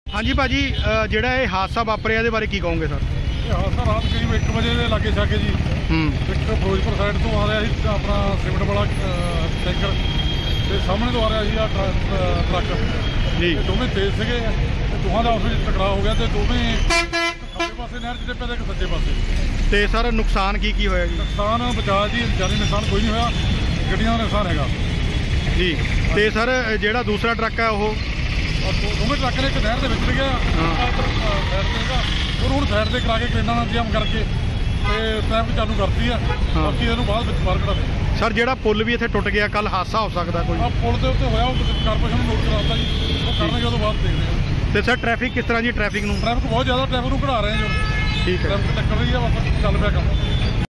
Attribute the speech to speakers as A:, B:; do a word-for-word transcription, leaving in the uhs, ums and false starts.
A: हाँ जी भाजी, ਜਿਹੜਾ ਇਹ ਹਾਦਸਾ ਵਾਪਰਿਆ ਇਹਦੇ ਬਾਰੇ ਕੀ ਕਹੋਗੇ ਸਰ?
B: ਇਹ ਹਾਦਸਾ ਰਾਤ ਕਰੀਬ ਇੱਕ ਵਜੇ ਦੇ ਲਾਗੇ ਛਾਗੇ ਜੀ।
A: ਹੂੰ
B: ਇੱਕ ਫਿਰੋਜ਼ਪੁਰ ਸਾਈਡ ਤੋਂ ਆ ਰਿਹਾ ਸੀ ਆਪਣਾ ਸਿਮਟ ਵਾਲਾ ਟੈਂਕਰ ਤੇ ਸਾਹਮਣੇ ਤੋਂ ਆ ਰਿਹਾ ਸੀ ਆ ਟਰੱਕ ਜੀ। ਦੋਵੇਂ ਤੇਜ਼ ਸੀਗੇ ਤੇ ਦੋਹਾਂ ਦਾ ਆਪਸ ਵਿੱਚ ਟਕਰਾਅ ਹੋ ਗਿਆ ਤੇ ਦੋਵੇਂ ਖੱਬੇ ਪਾਸੇ ਨਹਿਰ 'ਚ ਡਿੱਪੇ ਤੇ ਇੱਕ ਸੱਜੇ ਪਾਸੇ।
A: ਤੇ ਸਰ ਨੁਕਸਾਨ ਕੀ ਕੀ ਹੋਇਆ ਜੀ?
B: ਨੁਕਸਾਨ ਬਚਾਅ ਜੀ, ਜਾਨੀ ਨੁਕਸਾਨ ਕੋਈ ਨਹੀਂ ਹੋਇਆ, ਗੱਡੀਆਂ ਦਾ ਨੁਕਸਾਨ ਹੈਗਾ ਜੀ।
A: ਤੇ ਸਰ ਜਿਹੜਾ ਦੂਸਰਾ ਟਰੱਕ ਹੈ ਉਹ
B: ਦੋਵੇਂ ਟਰੱਕ ਨੇ ਇੱਕ ਨਹਿਰ ਦੇ ਵਿੱਚ ਡਿੱਗਿਆ ਸਾਈਡ ਤੇ ਹੈਗਾ, ਉਹਨੂੰ ਹੁਣ ਸਾਈਡ ਤੇ ਕਰਾ ਕੇ ਕ੍ਰੇਨਾਂ ਨਾਲ ਜਾਮ ਕਰਕੇ ਤੇ ਟ੍ਰੈਫਿਕ ਚਾਲੂ ਕਰਤੀ ਆ। ਬਾਕੀ ਇਹਨੂੰ ਬਾਅਦ ਵਿੱਚ ਬਾਹਰ ਕਢਾ ਦੇ।
A: ਸਰ ਜਿਹੜਾ ਪੁਲ ਵੀ ਇੱਥੇ ਟੁੱਟ ਗਿਆ, ਕੱਲ ਹਾਦਸਾ ਹੋ ਸਕਦਾ ਕੋਈ?
B: ਆ ਪੁਲ ਦੇ ਉੱਤੇ ਹੋਇਆ, ਉਹ ਕਾਰਪੋਰੇਸ਼ਨ ਨੂੰ ਨੋਟ ਕਰਾਤਾ ਜੀ, ਉਹ ਕਰਨਗੇ, ਉਹਦੋਂ ਬਾਅਦ ਦੇਖਦੇ ਆ।
A: ਤੇ ਸਰ ਟ੍ਰੈਫਿਕ ਕਿਸ ਤਰ੍ਹਾਂ ਜੀ? ਟ੍ਰੈਫਿਕ ਨੂੰ
B: ਟ੍ਰੈਫਿਕ ਬਹੁਤ ਜ਼ਿਆਦਾ, ਟ੍ਰੈਫਿਕ ਨੂੰ ਕਢਾ ਰਹੇ ਆ ਜੀ।
A: ਠੀਕ ਹੈ,
B: ਟ੍ਰੈਫਿਕ ਟੱਕਰ ਰਹੀ ਆ, ਬਸ ਚੱਲ ਪਿਆ ਕੰਮ।